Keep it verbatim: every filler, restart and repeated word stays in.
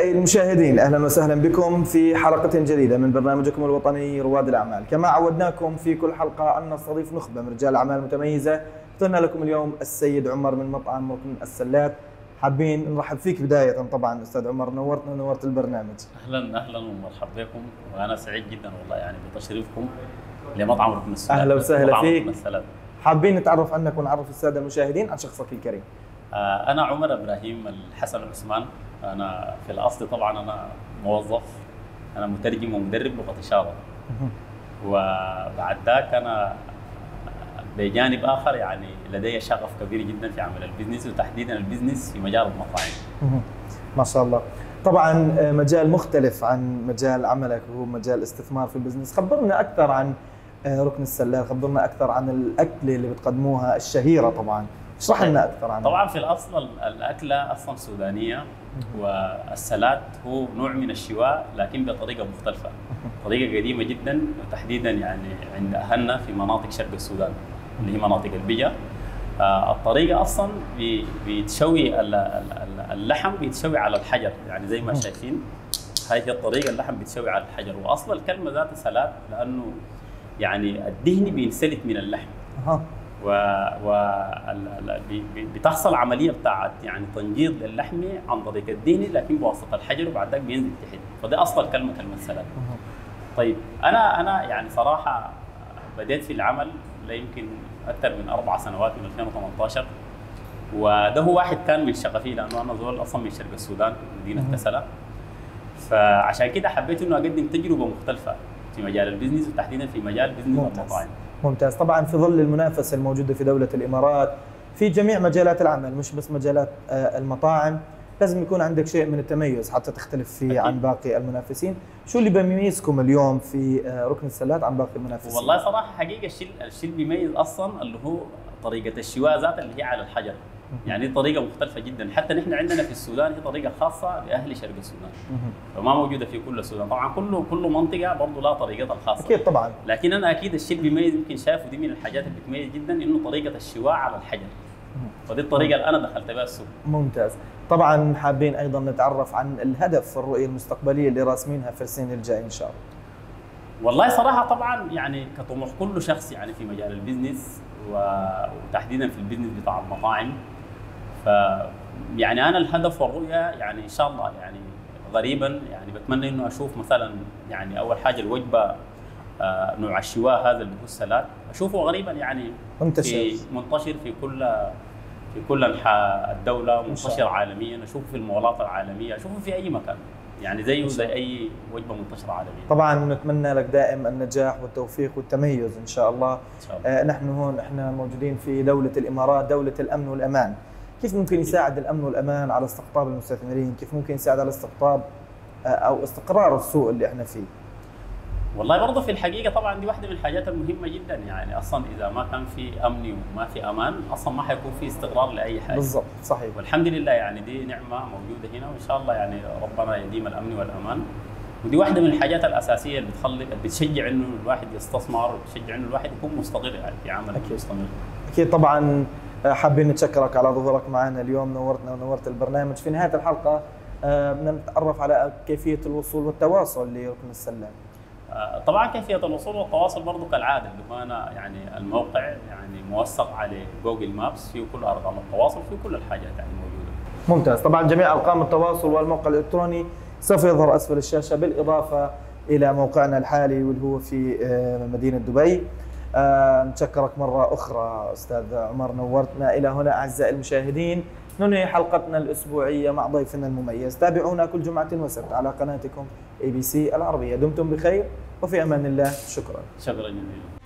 أعزائي المشاهدين، أهلا وسهلا بكم في حلقة جديدة من برنامجكم الوطني رواد الأعمال. كما عودناكم في كل حلقة أن نستضيف نخبة من رجال أعمال متميزة. اخترنا لكم اليوم السيد عمر من مطعم ركن السلات. حابين نرحب فيك بداية طبعا أستاذ عمر، نورتنا ونورت البرنامج. أهلا أهلا ومرحبا بكم، وأنا سعيد جدا والله يعني بتشريفكم لمطعم ركن السلات. أهلا وسهلا فيك. حابين نتعرف عنك ونعرف السادة المشاهدين عن شخصك الكريم. آه أنا عمر إبراهيم الحسن عثمان. أنا في الأصل طبعا أنا موظف، أنا مترجم ومدرب لغة إشارة. وبعد ذاك أنا بجانب آخر يعني لدي شغف كبير جدا في عمل البزنس، وتحديدا البزنس في مجال المطاعم. ما شاء الله. طبعا مجال مختلف عن مجال عملك وهو مجال استثمار في البزنس. خبرنا أكثر عن ركن السلات، خبرنا أكثر عن الأكلة اللي بتقدموها الشهيرة. طبعا اشرح لنا أكثر عنها. طبعا في الأصل الأكلة أصلا سودانية، والسلات هو نوع من الشواء لكن بطريقة مختلفة، طريقة قديمة جدا، وتحديدا يعني عند أهلنا في مناطق شرق السودان اللي هي مناطق البيجا. الطريقة أصلا بيتشوي اللحم بيتشوي على الحجر، يعني زي ما شايفين هاي هي الطريقة، اللحم بيتشوي على الحجر. وأصلا الكلمة ذات سلات لأنه يعني الدهن بينسلت من اللحم. أه. و, و... بتحصل عمليه بتاعت يعني تنجيض للحم عن طريق الدهن لكن بواسطه الحجر، وبعد ذلك بينزل تحت. فده اصل الكلمه كلمه سلات. طيب انا انا يعني صراحه بديت في العمل لا يمكن اكثر من اربع سنوات من ألفين وثمانية عشر، وده هو واحد كان من شغفي لانه انا زول اصلا من شرق السودان مدينه كسلا. فعشان كده حبيت انه اقدم تجربه مختلفه في مجال البزنس، وتحديدا في مجال بزنس المطاعم. ممتاز. طبعا في ظل المنافسه الموجوده في دوله الامارات في جميع مجالات العمل، مش بس مجالات المطاعم، لازم يكون عندك شيء من التميز حتى تختلف فيه أكيد عن باقي المنافسين. شو اللي بيميزكم اليوم في ركن السلات عن باقي المنافسين؟ والله صراحه حقيقه الشيء الشيء اللي بيميز اصلا اللي هو طريقه الشواء ذات اللي هي على الحجر. يعني طريقه مختلفه جدا، حتى نحن عندنا في السودان هي طريقه خاصه لاهل شرق السودان، فما موجوده في كل السودان. طبعا كل كل منطقه برضه لها طريقتها الخاصه اكيد طبعا، لكن انا اكيد الشيء اللي بيميز يمكن شايفه دي من الحاجات اللي بتميز جدا انه طريقه الشواء على الحجر، فدي الطريقه اللي انا دخلت بها السوق. ممتاز. طبعا حابين ايضا نتعرف عن الهدف والرؤيه المستقبليه اللي راسمينها في السنين الجايه ان شاء الله. والله صراحه طبعا يعني كطموح كل شخص يعني في مجال البزنس وتحديدا في البزنس بتاع المطاعم، ف يعني انا الهدف والرؤيه يعني ان شاء الله يعني غريبا يعني بتمنى انه اشوف مثلا يعني اول حاجه الوجبه آه نوع الشواء هذا اللي هو السلات اشوفه غريبا يعني منتشر في منتشر في كل في كل انحاء الدوله، منتشر عالميا، اشوفه في المولات العالميه، اشوفه في اي مكان يعني زيه زي اي وجبه منتشره عالميا. طبعا نتمنى لك دائم النجاح والتوفيق والتميز ان شاء الله. إن شاء الله. آه نحن هون احنا موجودين في دوله الامارات، دوله الامن والامان. كيف ممكن يساعد الامن والامان على استقطاب المستثمرين؟ كيف ممكن يساعد على استقطاب او استقرار السوق اللي احنا فيه؟ والله برضه في الحقيقه طبعا دي واحده من الحاجات المهمه جدا، يعني اصلا اذا ما كان في امن وما في امان اصلا ما حيكون في استقرار لاي حاجه. بالضبط، صحيح. والحمد لله يعني دي نعمه موجوده هنا، وان شاء الله يعني ربنا يديم الامن والامان. ودي واحده من الحاجات الاساسيه اللي بتخلي بتشجع انه الواحد يستثمر، وبتشجع انه الواحد يكون مستقر يعني في عمله مستمر. اكيد طبعا. حابين نتشكرك على ظهورك معنا اليوم، نورتنا ونورت البرنامج. في نهايه الحلقه بدنا نتعرف على كيفيه الوصول والتواصل لركن السلات. طبعا كيفيه الوصول والتواصل برضه كالعاده اللي انا يعني الموقع يعني موثق على جوجل مابس، فيه كل ارقام التواصل، فيه كل الحاجات يعني موجوده. ممتاز. طبعا جميع ارقام التواصل والموقع الالكتروني سوف يظهر اسفل الشاشه، بالاضافه الى موقعنا الحالي واللي هو في مدينه دبي. أه نشكرك مرة أخرى أستاذ عمر، نورتنا. إلى هنا أعزائي المشاهدين ننهي حلقتنا الأسبوعية مع ضيفنا المميز. تابعونا كل جمعة وسبت على قناتكم إي بي سي العربية. دمتم بخير وفي أمان الله. شكرا. شكرا جزيلا.